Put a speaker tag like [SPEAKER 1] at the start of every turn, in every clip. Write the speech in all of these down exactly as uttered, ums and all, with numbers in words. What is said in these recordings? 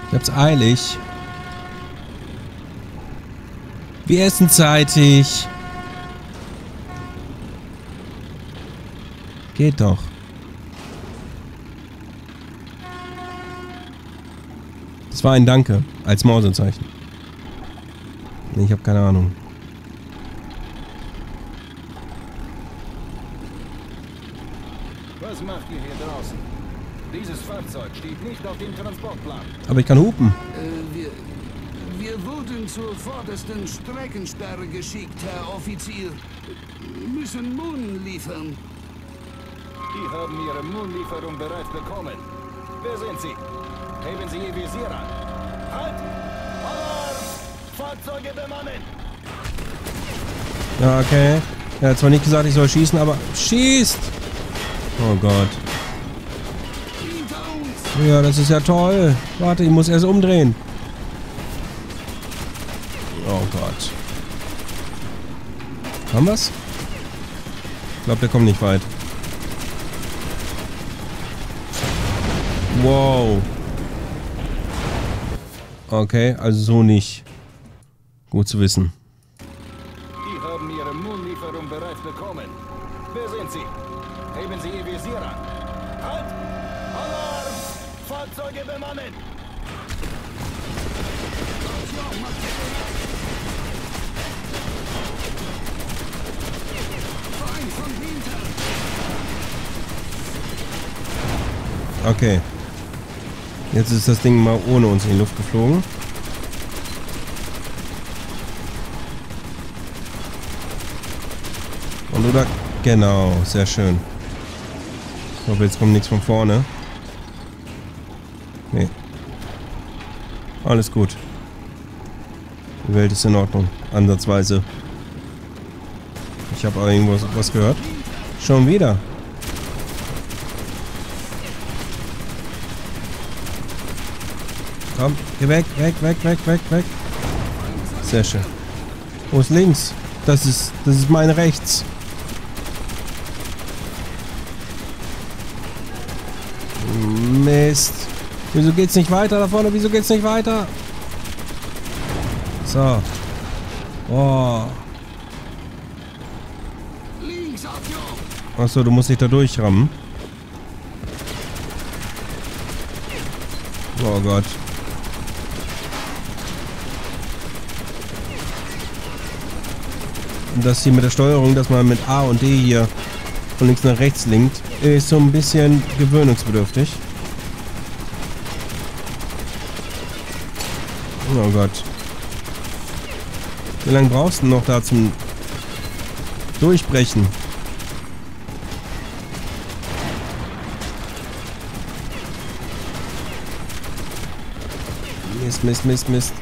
[SPEAKER 1] Ich hab's eilig. Wir essen zeitig. Geht doch. Das war ein Danke. Als Mausezeichen. Nee, ich habe keine Ahnung.
[SPEAKER 2] Was macht ihr hier draußen? Dieses Fahrzeug steht nicht auf dem Transportplan.
[SPEAKER 1] Aber ich kann hupen.
[SPEAKER 3] Äh, wir, wir wurden zur vordersten Streckensperre geschickt, Herr Offizier. Müssen Mohn liefern.
[SPEAKER 2] Die haben ihre Mohnlieferung bereits bekommen. Wer sind Sie? Heben Sie Ihr Visier an. Halt! Alarm! Fahrzeuge bemannen!
[SPEAKER 1] Ja, okay. Er hat zwar nicht gesagt, ich soll schießen, aber schießt! Oh Gott. Ja, das ist ja toll. Warte, ich muss erst umdrehen. Oh Gott. Haben wir's? Ich glaube, der kommt nicht weit. Wow. Okay, also so nicht. Gut zu wissen.
[SPEAKER 2] Die haben ihre Mohnlieferung bereits bekommen. Wer sind Sie? Heben Sie Ihr Visier an. Halt! Alarm! Fahrzeuge bemannen!
[SPEAKER 1] Okay. Jetzt ist das Ding mal ohne uns in die Luft geflogen. Und oder? Genau, sehr schön. Ich hoffe, jetzt kommt nichts von vorne. Nee. Alles gut. Die Welt ist in Ordnung. Ansatzweise. Ich habe aber irgendwas was gehört. Schon wieder. Komm, geh weg, weg, weg, weg, weg, weg. Sehr schön. Wo ist links? Das ist, das ist mein rechts. Mist. Wieso geht's nicht weiter da vorne? Wieso geht's nicht weiter? So. Oh. Achso, du musst dich da durchrammen. Oh Gott. Und das hier mit der Steuerung, dass man mit A und D hier von links nach rechts linkt, ist so ein bisschen gewöhnungsbedürftig. Oh Gott. Wie lange brauchst du noch da zum Durchbrechen? Mist, Mist, Mist, Mist.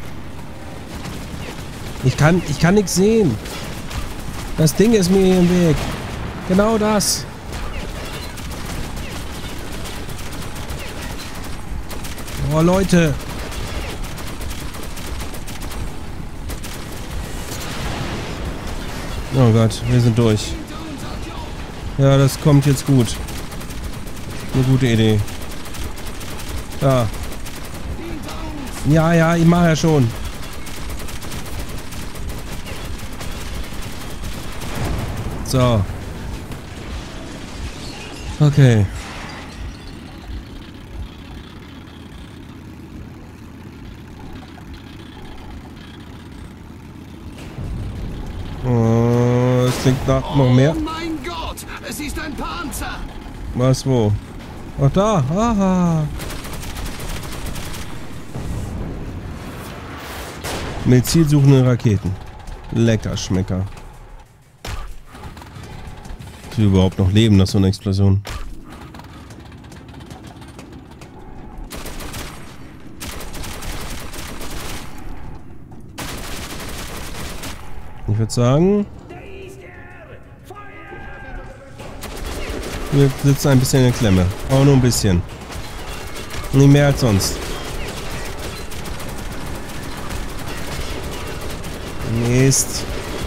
[SPEAKER 1] Ich kann, ich kann nichts sehen. Das Ding ist mir hier im Weg. Genau das. Oh, Leute. Oh Gott, wir sind durch. Ja, das kommt jetzt gut. Eine gute Idee. Ja. Ja, ja, ich mache ja schon. So. Okay. Oh, es klingt nach noch mehr.
[SPEAKER 3] Oh mein Gott, es ist ein Panzer.
[SPEAKER 1] Was, wo? Ach, da. Aha. Mit zielsuchenden Raketen. Lecker Schmecker. Die überhaupt noch leben nach so einer Explosion. Ich würde sagen, wir sitzen ein bisschen in der Klemme. Auch nur ein bisschen. Nicht mehr als sonst. Mist.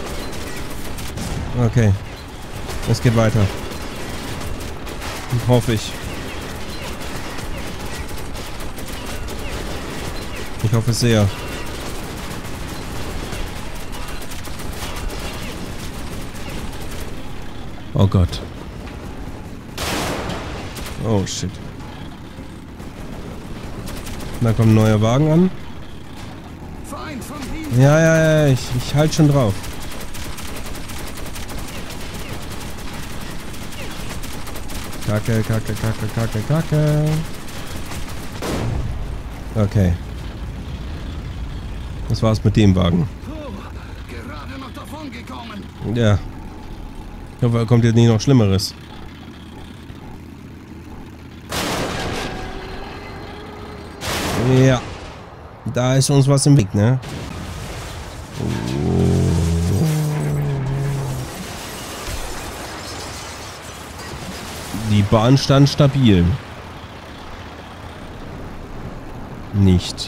[SPEAKER 1] Okay. Es geht weiter. Hoffe ich. Ich hoffe sehr. Oh Gott. Oh shit. Da kommt ein neuer Wagen an. Ja, ja, ja, ich, ich halte schon drauf. Kacke, kacke, kacke, kacke, kacke. Okay. Das war's mit dem Wagen.
[SPEAKER 3] Gerade noch davon gekommen.
[SPEAKER 1] Ja. Ich hoffe, da kommt jetzt nicht noch Schlimmeres. Ja. Da ist uns was im Weg, ne? Die Bahn stand stabil. Nicht.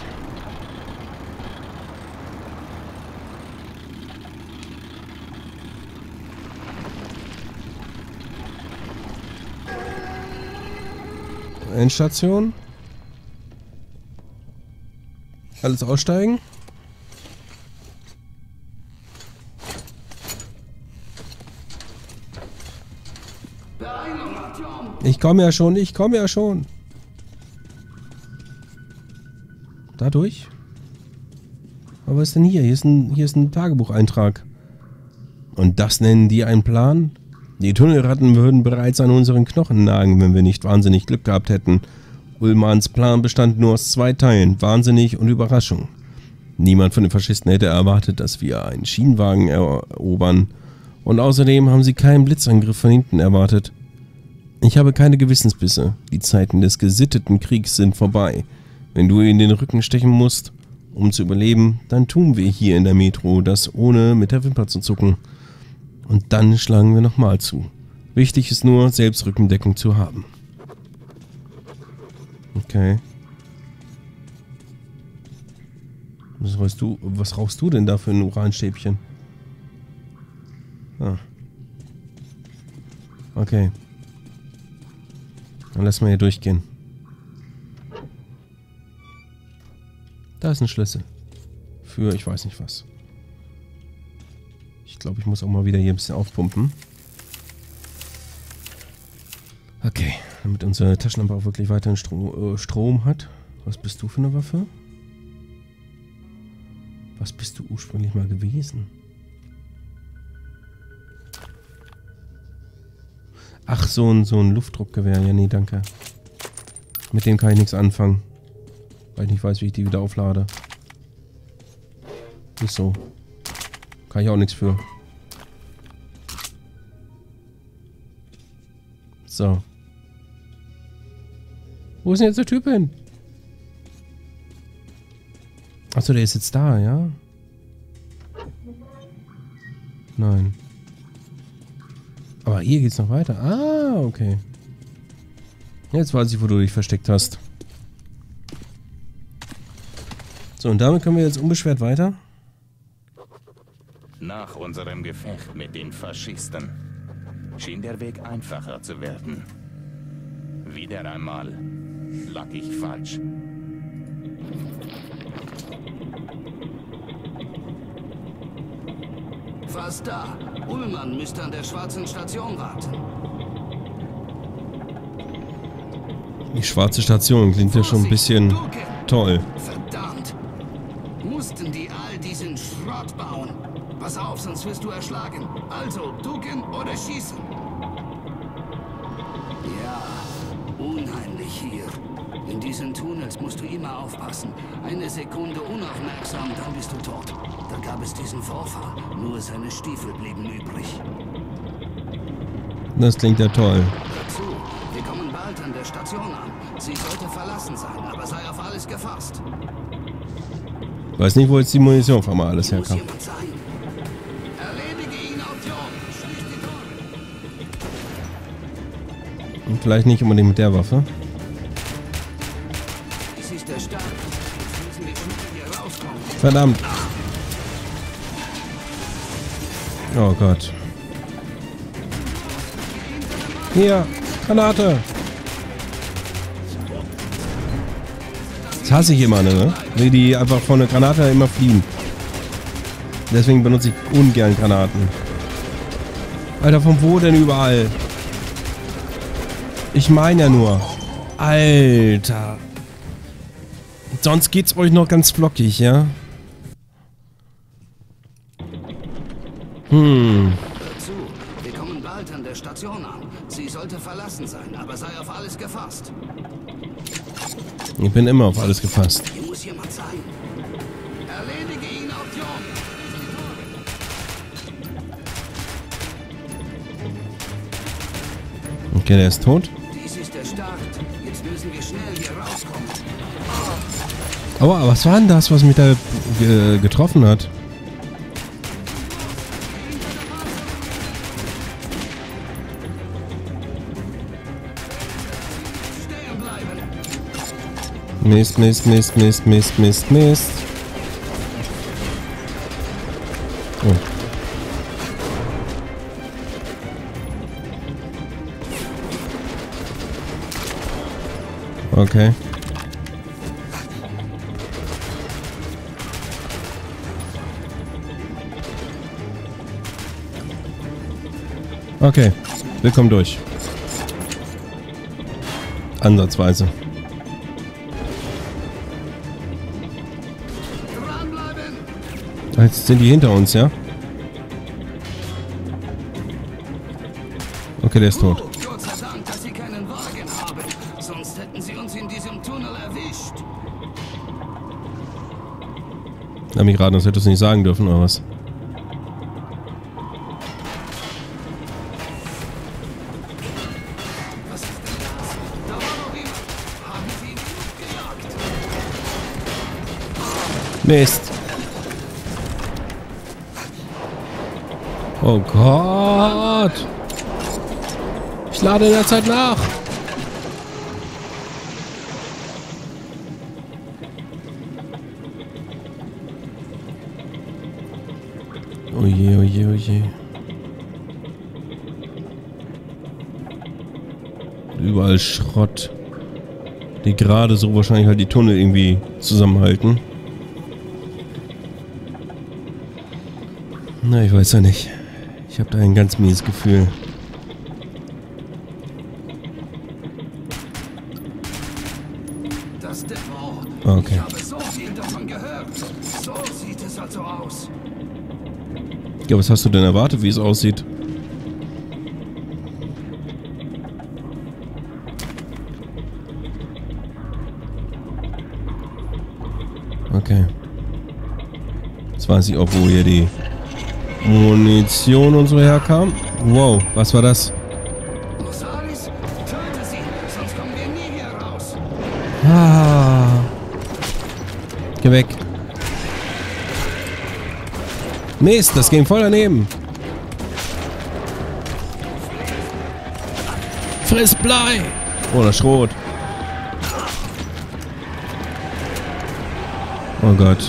[SPEAKER 1] Endstation. Alles aussteigen. Ich komme ja schon, ich komme ja schon. Dadurch? Aber was ist denn hier? Hier ist ein, hier ist ein Tagebucheintrag. Und das nennen die einen Plan? Die Tunnelratten würden bereits an unseren Knochen nagen, wenn wir nicht wahnsinnig Glück gehabt hätten. Ullmanns Plan bestand nur aus zwei Teilen, Wahnsinnig und Überraschung. Niemand von den Faschisten hätte erwartet, dass wir einen Schienenwagen erobern. Und außerdem haben sie keinen Blitzangriff von hinten erwartet. Ich habe keine Gewissensbisse. Die Zeiten des gesitteten Kriegs sind vorbei. Wenn du in den Rücken stechen musst, um zu überleben, dann tun wir hier in der Metro das ohne mit der Wimper zu zucken. Und dann schlagen wir nochmal zu. Wichtig ist nur, selbst Rückendeckung zu haben. Okay. Was rauchst du, was rauchst du denn da für ein Uranstäbchen? Ah. Okay. Dann lassen wir hier durchgehen. Da ist ein Schlüssel. Für ich weiß nicht was. Ich glaube, ich muss auch mal wieder hier ein bisschen aufpumpen. Okay, damit unsere Taschenlampe auch wirklich weiterhin Stro- äh, Strom hat. Was bist du für eine Waffe? Was bist du ursprünglich mal gewesen? Ach, so ein, so ein Luftdruckgewehr. Ja, nee, danke. Mit dem kann ich nichts anfangen. Weil ich nicht weiß, wie ich die wieder auflade. Ist so. Kann ich auch nichts für. So. Wo ist denn jetzt der Typ hin? Achso, der ist jetzt da, ja? Nein. Aber hier geht's noch weiter. Ah, okay. Jetzt weiß ich, wo du dich versteckt hast. So, und damit können wir jetzt unbeschwert weiter.
[SPEAKER 2] Nach unserem Gefecht mit den Faschisten schien der Weg einfacher zu werden. Wieder einmal lag ich falsch.
[SPEAKER 3] Fast da. Ullmann müsste an der schwarzen Station warten.
[SPEAKER 1] Die schwarze Station klingt ja schon ein bisschen toll.
[SPEAKER 3] Verdammt. Mussten die all diesen Schrott bauen? Pass auf, sonst wirst du erschlagen. Also, ducken oder schießen. Ja, unheimlich hier. In diesen Tunnels musst du immer aufpassen. Eine Sekunde unaufmerksam, dann bist du tot. Da gab es diesen Vorfall. Nur seine Stiefel blieben übrig.
[SPEAKER 1] Das klingt ja toll.
[SPEAKER 3] Dazu, wir kommen bald an der Station an. Sie sollte verlassen sein, aber sei auf alles gefasst.
[SPEAKER 1] Weiß nicht, wo jetzt die Munition von mal alles
[SPEAKER 3] Muss
[SPEAKER 1] herkam.
[SPEAKER 3] jemand sein. Erledige ihn auf John. Schließ die Tore.
[SPEAKER 1] Und vielleicht nicht unbedingt mit der Waffe.
[SPEAKER 3] Dies ist der Start. Jetzt müssen wir schnell hier rauskommen.
[SPEAKER 1] Verdammt. Oh Gott. Hier, Granate. Das hasse ich immer, ne? Wie die einfach von der Granate immer fliehen. Deswegen benutze ich ungern Granaten. Alter, von wo denn überall? Ich meine ja nur. Alter. Sonst geht's euch noch ganz flockig, ja? Hm.
[SPEAKER 3] Hör zu, wir kommen bald an der Station an. Sie sollte verlassen sein, aber sei auf alles gefasst.
[SPEAKER 1] Ich bin immer auf alles gefasst.
[SPEAKER 3] Hier muss jemand sein. Erledige ihn, Option.
[SPEAKER 1] Okay, der ist tot.
[SPEAKER 3] Dies ist der Start. Jetzt müssen wir schnell hier rauskommen.
[SPEAKER 1] Aber was war denn das, was mich da ge getroffen hat?
[SPEAKER 3] Stehen bleiben.
[SPEAKER 1] Mist, Mist, Mist, Mist, Mist, Mist, Mist. Oh. Okay. Okay, wir kommen durch. Ansatzweise.
[SPEAKER 3] Dranbleiben.
[SPEAKER 1] Jetzt sind die hinter uns, ja? Okay, der ist tot.
[SPEAKER 3] Oh, Gott sei Dank, dass Sie keinen Wagen haben. Sonst hätten Sie uns in diesem Tunnel erwischt.
[SPEAKER 1] Hab mich gerade, das hättest du nicht sagen dürfen, oder was?
[SPEAKER 3] Was ist denn das? Da war noch jemand. Haben Sie ihn gejagt?
[SPEAKER 1] Mist. Oh Gott. Ich lade in der Zeit nach. Oje, oje, oje. Überall Schrott. Die gerade so wahrscheinlich halt die Tunnel irgendwie zusammenhalten. Na, ich weiß ja nicht. Ich habe da ein ganz mieses Gefühl.
[SPEAKER 3] Das Depot.
[SPEAKER 1] Okay.
[SPEAKER 3] Ich habe so viel davon gehört. So sieht es also aus.
[SPEAKER 1] Ja, was hast du denn erwartet, wie es aussieht? Okay. Jetzt weiß ich auch, wo hier die Munition und so herkam. Wow, was war das?
[SPEAKER 3] Rosalis, töte sie, sonst kommen wir nie hier raus.
[SPEAKER 1] Ah. Geh weg. Mist, das ging voll daneben. Friss Blei. Oder Schrot. Oh Gott.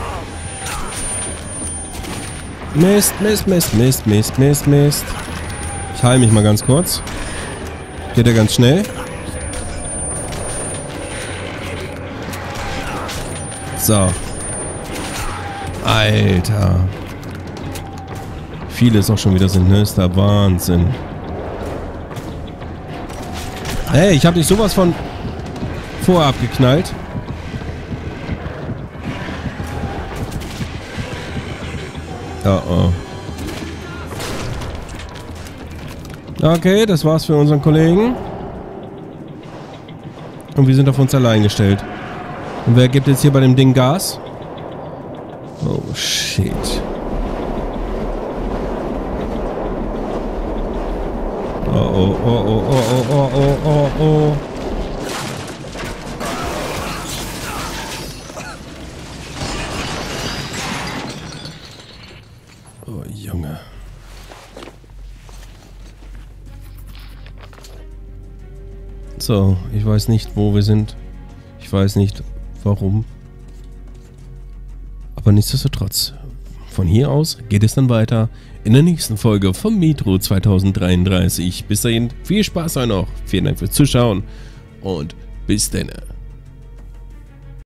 [SPEAKER 1] Mist, Mist, Mist, Mist, Mist, Mist, Mist. Ich heile mich mal ganz kurz. Geht ja ganz schnell. So. Alter. Viele es auch schon wieder sind, ne? Ist der Wahnsinn. Hey, ich hab dich sowas von vorab geknallt. Oh oh. Okay, das war's für unseren Kollegen. Und wir sind auf uns allein gestellt. Und wer gibt jetzt hier bei dem Ding Gas? Oh shit. Oh oh oh oh oh oh oh oh oh. Oh Junge. So, ich weiß nicht, wo wir sind. Ich weiß nicht, warum. Aber nichtsdestotrotz, von hier aus geht es dann weiter in der nächsten Folge vom Metro zwanzig dreiunddreißig. Bis dahin, viel Spaß euch noch. Vielen Dank fürs Zuschauen und bis dann.